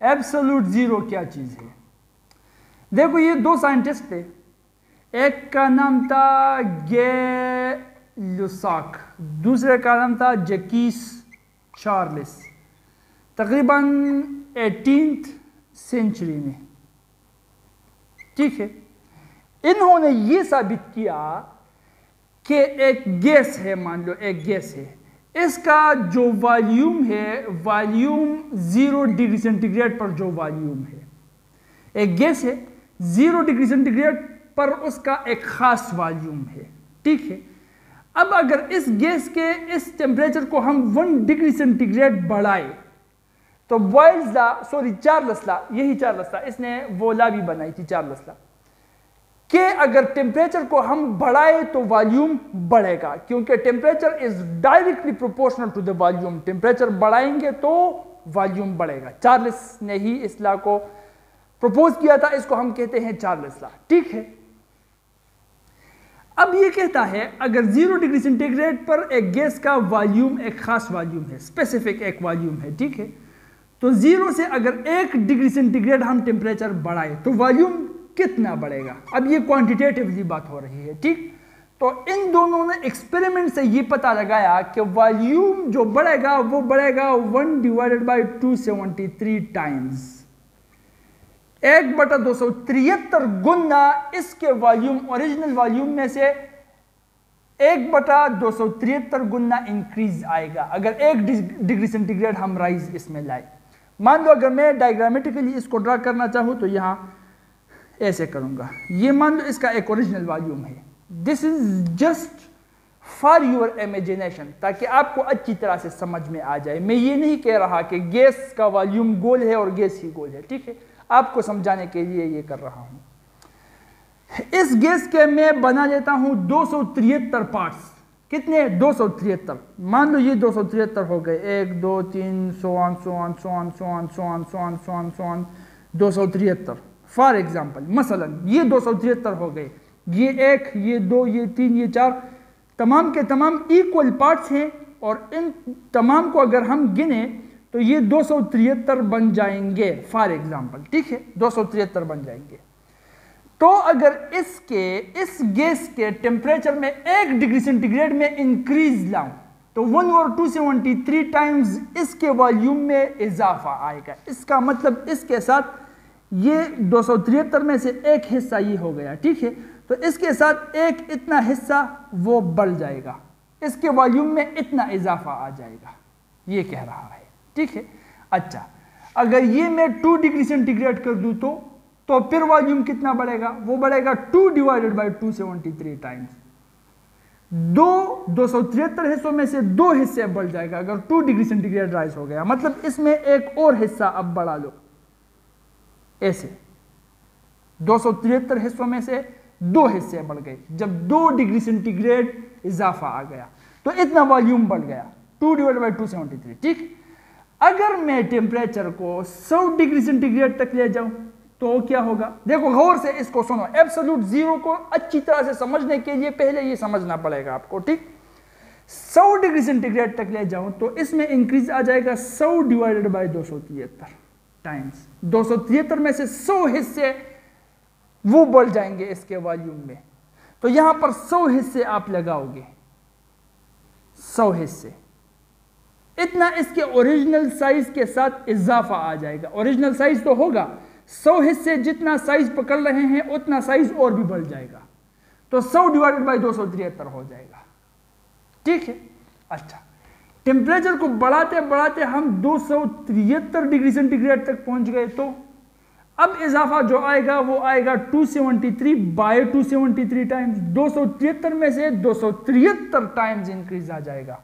Absolute zero क्या चीज है? देखो ये दो साइंटिस्ट थे, एक का नाम था गे-लुसाक, दूसरे का नाम था जैकीस चार्ल्स, तकरीबन 18th सेंचुरी में। ठीक है, इन्होंने ये साबित किया कि एक गैस है, मान लो एक गैस है, इसका जो वॉल्यूम है, वॉल्यूम 0 डिग्री सेंटीग्रेड पर जो वॉल्यूम है, एक गैस है 0 डिग्री सेंटीग्रेड पर उसका एक खास वॉल्यूम है। ठीक है, अब अगर इस गैस के इस टेम्परेचर को हम 1 डिग्री सेंटीग्रेड बढ़ाए तो Boyle's law, sorry Charles law, यही चार्ल्स लॉ, इसने वो लॉ भी बनाई थी चार्ल्स लॉ, कि अगर टेम्परेचर को हम बढ़ाए तो वॉल्यूम बढ़ेगा, क्योंकि temperature is directly proportional to the volume. Temperature बढ़ाएंगे तो वॉल्यूम बढ़ेगा। चार्ल्स ने ही इस लॉ को प्रपोज किया था, इसको हम कहते हैं चार्ल्स लॉ। ठीक है, अब ये कहता है अगर 0 डिग्री सेंटीग्रेड पर एक गैस का वॉल्यूम एक खास वॉल्यूम है, स्पेसिफिक एक वॉल्यूम है, ठीक है, तो 0 से अगर 1 डिग्री सेंटीग्रेड हम टेम्परेचर बढ़ाए तो वॉल्यूम कितना बढ़ेगा? अब ये क्वांटिटेटिवली बात हो रही है। ठीक, तो इन दोनों ने एक्सपेरिमेंट से ये पता लगाया कि वॉल्यूम जो बढ़ेगा वो बढ़ेगा 1 डिवाइडेड बाई 273 टाइम्स, 1/273 गुना इसके वॉल्यूम, ओरिजिनल वॉल्यूम में से 1/273 गुना इंक्रीज आएगा अगर 1 डिग्री सेंटीग्रेड हम राइज इसमें लाए। मान लो अगर मैं डायग्रामेटिकली इसको ड्रा करना चाहूं तो यहां ऐसे करूंगा, ये मान लो इसका एक ओरिजिनल वॉल्यूम है। This is just for your imagination, ताकि आपको अच्छी तरह से समझ में आ जाए। मैं ये नहीं कह रहा कि गैस का वॉल्यूम गोल है और गैस ही गोल है, ठीक है, आपको समझाने के लिए ये कर रहा हूं। इस गैस के मैं बना लेता हूं 273 पार्ट्स। कितने? 273। मान लो ये 273 हो गए, 1 2 3 सो ऑन 273 फॉर एग्जाम्पल। मसलन ये 273 हो गए, ये 1 ये 2 ये 3 ये 4 तमाम के तमाम इक्वल पार्ट्स हैं, और इन तमाम को अगर हम गिने तो ये 273 बन जाएंगे फॉर एग्जाम्पल। ठीक है, 273 बन जाएंगे। तो अगर इस गैस के टेम्परेचर में 1 डिग्री सेंटीग्रेड में इंक्रीज लाऊं तो 1 और 273 टाइम्स इसके वॉल्यूम में इजाफा आएगा। इसका मतलब इसके साथ ये 273 में से एक हिस्सा ये हो गया, ठीक है, तो इसके साथ एक इतना हिस्सा वो बढ़ जाएगा, इसके वॉल्यूम में इतना इजाफा आ जाएगा, ये कह रहा है। ठीक है, अच्छा, अगर ये मैं 2 डिग्री सेंटीग्रेड कर दूं तो फिर वॉल्यूम कितना बढ़ेगा? वो बढ़ेगा 2 डिवाइडेड बाई 273 टाइम्स। 273 हिस्सों में से 2 हिस्से बढ़ जाएगा अगर 2 डिग्री सेंटीग्रेड राइज हो गया, मतलब इसमें एक और हिस्सा अब बढ़ा लो, ऐसे 273 हिस्सों में से 2 हिस्से बढ़ गए। जब 2 डिग्री सेंटीग्रेड इजाफा आ गया तो इतना वॉल्यूम बढ़ गया, 2 डिवाइडेड बाई 273। ठीक, अगर मैं टेम्परेचर को 100 डिग्री सेंटीग्रेड तक ले जाऊं तो क्या होगा? देखो गौर से इसको सुनो, एब्सोल्यूट जीरो को अच्छी तरह से समझने के लिए पहले ये समझना पड़ेगा आपको। ठीक, 100 डिग्री सेंटीग्रेड तक ले जाऊं तो इसमें इंक्रीज आ जाएगा 100 डिवाइडेड बाई 273 टाइम्स। 273 में से 100 हिस्से वो बढ़ जाएंगे इसके वॉल्यूम में, तो यहां पर 100 हिस्से आप लगाओगे, 100 हिस्से, इतना इसके ओरिजिनल साइज के साथ इजाफा आ जाएगा। ओरिजिनल साइज तो होगा, 100 हिस्से जितना साइज पकड़ रहे हैं उतना साइज और भी बढ़ जाएगा, तो 100 डिवाइडेड बाई 273 हो जाएगा। ठीक है, अच्छा, टेम्परेचर को बढ़ाते बढ़ाते हम 273 डिग्री सेंटीग्रेड तक पहुंच गए, तो अब इजाफा जो आएगा वो आएगा 273 बाई 273 टाइम्स। 273 में से 273 टाइम्स इंक्रीज आ जाएगा,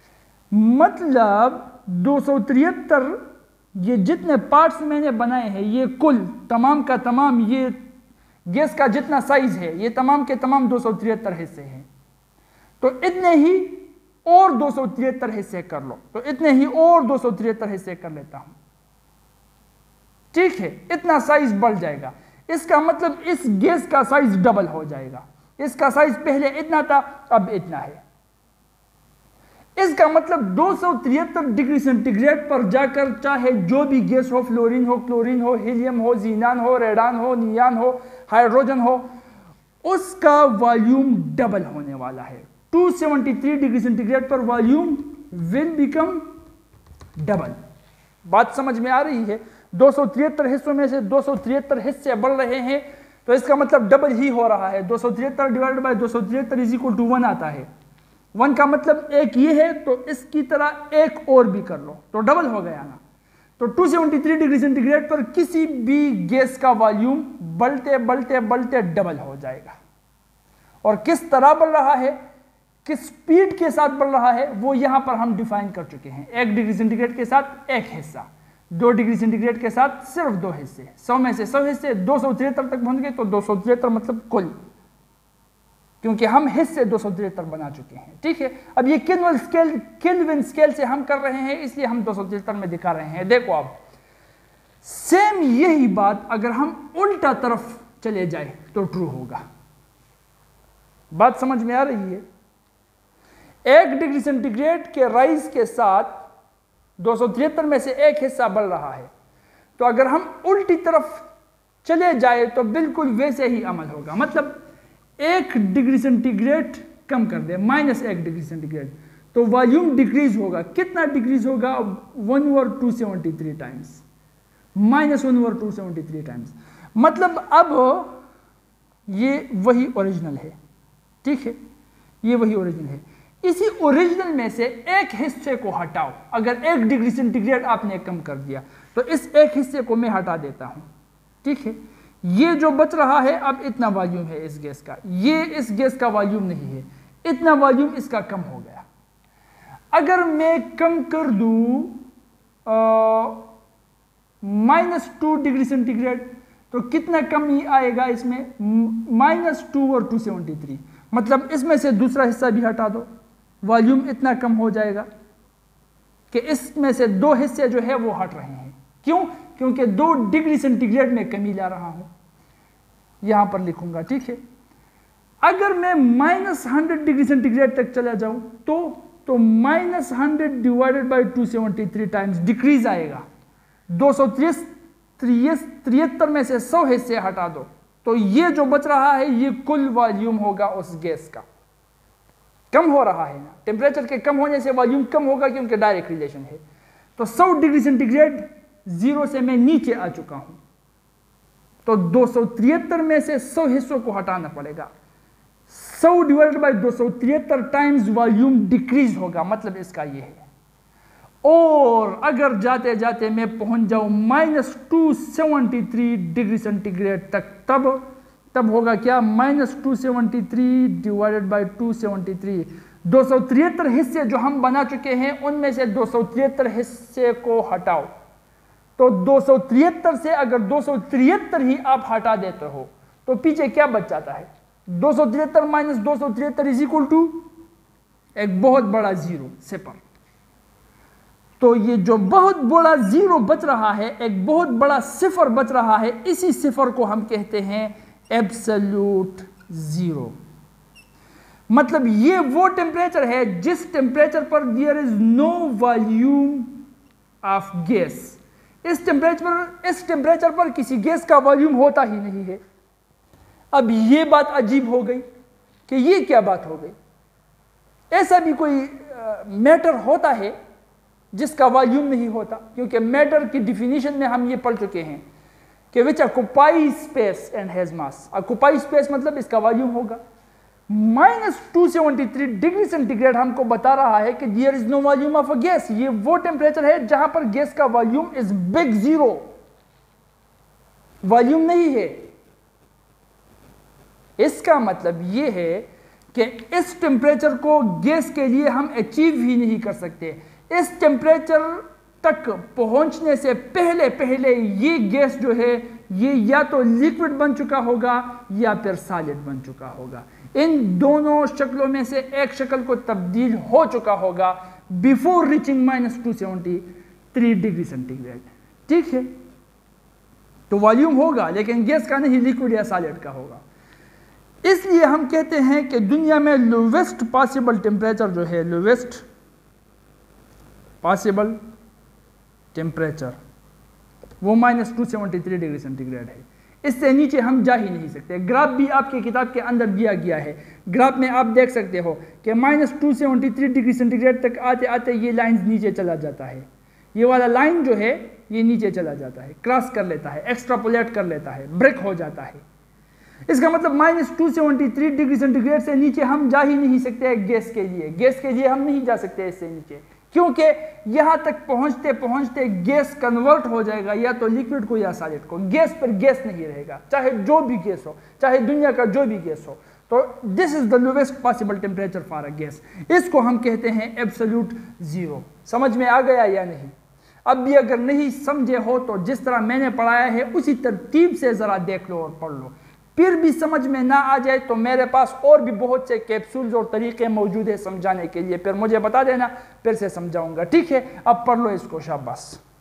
मतलब 273, ये जितने पार्ट्स मैंने बनाए हैं ये कुल तमाम का तमाम, ये गैस का जितना साइज है ये तमाम के तमाम 273 हिस्से हैं, तो इतने ही और 273 हिस्से कर लो, तो इतने ही और 273 हिस्से कर लेता हूं। ठीक है, इतना साइज बढ़ जाएगा, इसका मतलब इस गैस का साइज डबल हो जाएगा। इसका साइज पहले इतना था, अब इतना है। इसका मतलब 273 डिग्री सेंटीग्रेड पर जाकर चाहे जो भी गैस हो, फ्लोरीन हो, क्लोरीन हो, हीलियम हो, जीनान हो, रेडान हो, नियान हो, हाइड्रोजन हो, उसका वॉल्यूम डबल होने वाला है। 273 डिग्री सेंटीग्रेड पर वॉल्यूम विल बिकम डबल। बात समझ में आ रही है? 273 हिस्सों में से 273 हिस्से बढ़ रहे हैं, तो इसका मतलब डबल ही हो रहा है। 273 divided by 273 is equal to 1 आता है। 1 का मतलब एक ये है, तो इसकी तरह एक और भी कर लो तो डबल हो गया ना। तो 273 डिग्री सेंटीग्रेड पर किसी भी गैस का वॉल्यूम बढ़ते बढ़ते बढ़ते डबल हो जाएगा। और किस तरह बढ़ रहा है, किस स्पीड के साथ बढ़ रहा है, वो यहां पर हम डिफाइन कर चुके हैं। 1 डिग्री सेंटीग्रेड के साथ एक हिस्सा, 2 डिग्री सेंटीग्रेड के साथ सिर्फ 2 हिस्से, 100 में से 100 हिस्से 273 तक पहुंच गए, तो 273 मतलब कुल, क्योंकि हम हिस्से 273 बना चुके हैं। ठीक है, अब ये केल्विन स्केल से हम कर रहे हैं, इसलिए हम 273 में दिखा रहे हैं। देखो अब सेम यही बात अगर हम उल्टा तरफ चले जाए तो ट्रू होगा। बात समझ में आ रही है? 1 डिग्री सेंटीग्रेड के राइज के साथ 273 में से एक हिस्सा बढ़ रहा है, तो अगर हम उल्टी तरफ चले जाए तो बिल्कुल वैसे ही अमल होगा। मतलब 1 डिग्री सेंटीग्रेड कम कर दे, -1 डिग्री सेंटीग्रेड, तो वॉल्यूम डिक्रीज होगा। कितना डिक्रीज होगा? 1/273 टाइम्स, -1/273 टाइम्स। मतलब अब ये वही ओरिजिनल है। ठीक है, ये वही ओरिजिनल है। इसी ओरिजिनल में से एक हिस्से को हटाओ। अगर 1 डिग्री सेंटीग्रेड आपने कम कर दिया, तो इस एक हिस्से को मैं हटा देता हूं। ठीक है, ये जो बच रहा है, अब इतना वॉल्यूम है इस गैस का, ये इस गैस का वॉल्यूम नहीं है, इतना वॉल्यूम इसका कम हो गया। अगर मैं कम कर दूं -2 डिग्री सेंटीग्रेड, तो कितना कमी आएगा इसमें? -2/273। मतलब इसमें से दूसरा हिस्सा भी हटा दो, वॉल्यूम इतना कम हो जाएगा कि इसमें से 2 हिस्से जो है वो हट रहे हैं। क्यों? क्योंकि 2 डिग्री सेंटीग्रेड में कमी ला रहा हूं, यहां पर लिखूंगा। ठीक है, अगर मैं -100 डिग्री सेंटीग्रेड तक चला जाऊं तो -100 डिवाइडेड बाय 273 टाइम्स डिक्रीज आएगा। 273 में से 100 हिस्से हटा दो, तो ये जो बच रहा है ये कुल वॉल्यूम होगा उस गैस का। कम हो रहा है ना, टेम्परेचर के कम होने से वॉल्यूम कम होगा, क्योंकि डायरेक्ट रिलेशन है। तो 100 डिग्री सेंटीग्रेड 0 से मैं नीचे आ चुका हूं, तो 273 में से 100 हिस्सों को हटाना पड़ेगा। 100 divided by 273 times volume decrease होगा। मतलब इसका ये है। और अगर जाते जाते मैं पहुंच जाऊं -273 डिग्री सेंटीग्रेड तक, तब होगा क्या? -273 डिवाइडेड बाय 273, 273 हिस्से जो हम बना चुके हैं उनमें से 273 हिस्से को हटाओ। तो 273 से अगर 273 ही आप हटा देते हो तो पीछे क्या बच जाता है? 273 - 273 इज इक्वल टू एक बहुत बड़ा जीरो, सिफर। तो ये जो बहुत बड़ा जीरो बच रहा है, एक बहुत बड़ा सिफर बच रहा है, इसी सिफर को हम कहते हैं एब्सोल्यूट जीरो। मतलब ये वो टेम्परेचर है जिस टेम्परेचर पर there is no volume of gas. इस टेम्परेचर पर किसी गैस का वॉल्यूम होता ही नहीं है। अब ये बात अजीब हो गई कि ये क्या बात हो गई? ऐसा भी कोई मैटर होता है जिसका वॉल्यूम नहीं होता? क्योंकि मैटर की डिफिनीशन में हम ये पढ़ चुके हैं कि which occupy space and has mass. Occupy space मतलब इसका वॉल्यूम होगा। -273 डिग्री सेंटीग्रेड हमको बता रहा है कि there is no volume of a gas. ये वो टेम्परेचर है जहां पर गैस का volume is big zero, volume नहीं है। इसका मतलब ये है कि इस टेम्परेचर को गैस के लिए हम अचीव ही नहीं कर सकते। इस टेम्परेचर तक पहुंचने से पहले ये गैस जो है ये या तो लिक्विड बन चुका होगा या फिर सॉलिड बन चुका होगा। इन दोनों शक्लों में से एक शक्ल को तब्दील हो चुका होगा बिफोर रीचिंग -273 डिग्री सेंटीग्रेड। ठीक है, तो वॉल्यूम होगा लेकिन गैस का नहीं, लिक्विड या सॉलिड का होगा। इसलिए हम कहते हैं कि दुनिया में लोवेस्ट पॉसिबल टेम्परेचर जो है, लोवेस्ट पॉसिबल टेम्परेचर वो -273 डिग्री सेंटीग्रेड है। इससे नीचे हम जा ही नहीं सकते। ग्राफ भी आपके किताब के अंदर दिया गया है। ग्राफ में आप देख सकते हो कि -273 डिग्री सेंटीग्रेड तक आते आते ये लाइन नीचे चला जाता है। ये वाला लाइन जो है ये नीचे चला जाता है, क्रॉस कर लेता है, एक्स्ट्रापोलेट कर लेता है, ब्रेक हो जाता है। इसका मतलब -273 डिग्री सेंटीग्रेड से नीचे हम जा ही नहीं सकते गैस के लिए। गैस के लिए हम नहीं जा सकते इससे नीचे, क्योंकि यहां तक पहुंचते पहुंचते गैस कन्वर्ट हो जाएगा या तो लिक्विड को या सॉलिड को। गैस पर गैस नहीं रहेगा, चाहे जो भी गैस हो, चाहे दुनिया का जो भी गैस हो। तो this is the lowest possible temperature for a gas. इसको हम कहते हैं एब्सोल्यूट जीरो। समझ में आ गया या नहीं? अब भी अगर नहीं समझे हो तो जिस तरह मैंने पढ़ाया है उसी तरतीब से जरा देख लो और पढ़ लो। फिर भी समझ में ना आ जाए तो मेरे पास और भी बहुत से कैप्सूल्स और तरीके मौजूद है समझाने के लिए, फिर मुझे बता देना, फिर से समझाऊंगा। ठीक है, अब पढ़ लो इसको, शाबाश।